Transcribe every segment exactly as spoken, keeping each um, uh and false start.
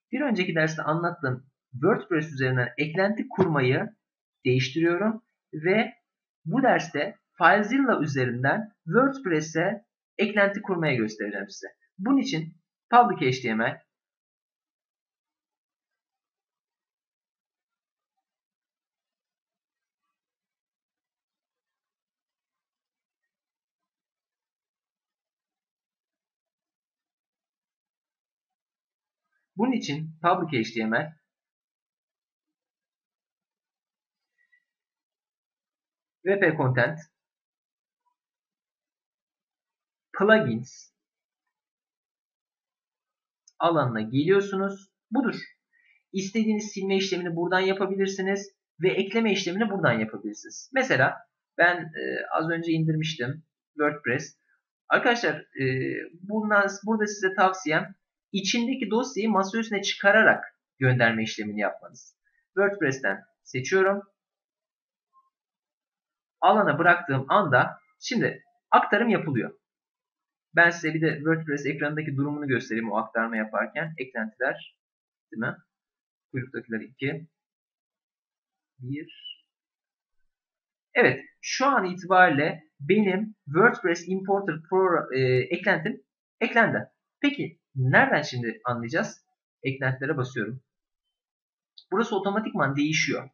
Bir önceki derste anlattığım WordPress üzerinden eklenti kurmayı değiştiriyorum ve bu derste FileZilla üzerinden WordPress'e eklenti kurmaya göstereceğim size. Bunun için Public H T M L, bunun için Public H T M L, W P Content, Plugins alanına geliyorsunuz. Budur. İstediğiniz silme işlemini buradan yapabilirsiniz ve ekleme işlemini buradan yapabilirsiniz. Mesela ben e, az önce indirmiştim WordPress. Arkadaşlar e, bundan, burada size tavsiyem içindeki dosyayı masa üstüne çıkararak gönderme işlemini yapmanız. WordPress'ten seçiyorum. Alana bıraktığım anda şimdi aktarım yapılıyor. Ben size bir de WordPress ekranındaki durumunu göstereyim o aktarma yaparken. Eklentiler, değil mi? Kuyruktakiler iki. bir. Evet, şu an itibariyle benim WordPress Importer Pro e, eklentim eklendi. Peki nereden şimdi anlayacağız? Eklentilere basıyorum. Burası otomatikman değişiyor.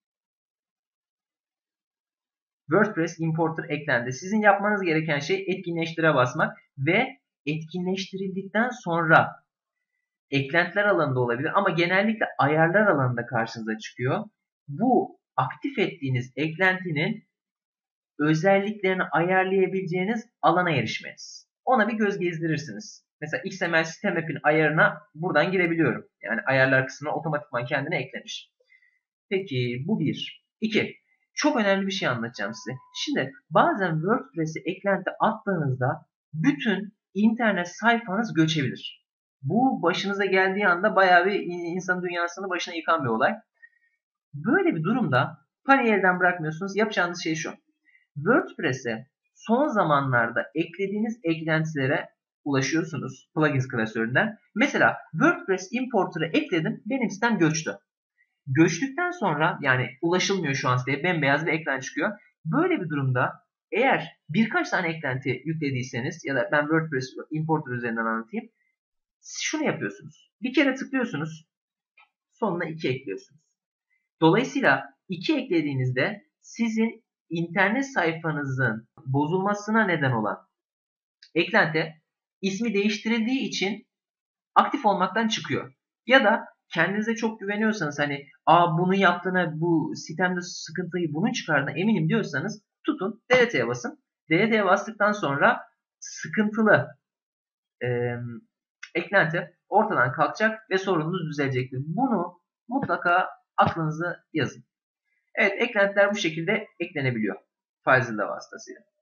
WordPress Importer eklendi. Sizin yapmanız gereken şey etkinleştire basmak ve etkinleştirildikten sonra eklentiler alanında olabilir ama genellikle ayarlar alanında karşınıza çıkıyor. Bu aktif ettiğiniz eklentinin özelliklerini ayarlayabileceğiniz alana erişmeniz. Ona bir göz gezdirirsiniz. Mesela X M L System App'in ayarına buradan girebiliyorum. Yani ayarlar kısmına otomatikman kendine eklemiş. Peki bu bir. İki. Çok önemli bir şey anlatacağım size. Şimdi bazen WordPress'e eklenti attığınızda bütün internet sayfanız göçebilir. Bu başınıza geldiği anda bayağı bir insan dünyasını başına yıkan bir olay. Böyle bir durumda paniği elden bırakmıyorsunuz. Yapacağınız şey şu. WordPress'e son zamanlarda eklediğiniz eklentilere ulaşıyorsunuz plugins klasöründen. Mesela WordPress importer'ı ekledim. Benim sitem göçtü. Göçtükten sonra yani ulaşılmıyor şu an siteye. Bembeyaz bir ekran çıkıyor. Böyle bir durumda eğer birkaç tane eklenti yüklediyseniz ya da ben WordPress importer üzerinden anlatayım. Şunu yapıyorsunuz. Bir kere tıklıyorsunuz. Sonuna iki ekliyorsunuz. Dolayısıyla iki eklediğinizde sizin internet sayfanızın bozulmasına neden olan eklenti ismi değiştirildiği için aktif olmaktan çıkıyor. Ya da kendinize çok güveniyorsanız hani aa bunu yaptığına bu sistemde sıkıntıyı bunun çıkardığına eminim diyorsanız tutun delete'ye basın. Delete'ye bastıktan sonra sıkıntılı e, eklenti ortadan kalkacak ve sorununuz düzelecektir. Bunu mutlaka aklınıza yazın. Evet, eklentiler bu şekilde eklenebiliyor FileZilla vasıtasıyla.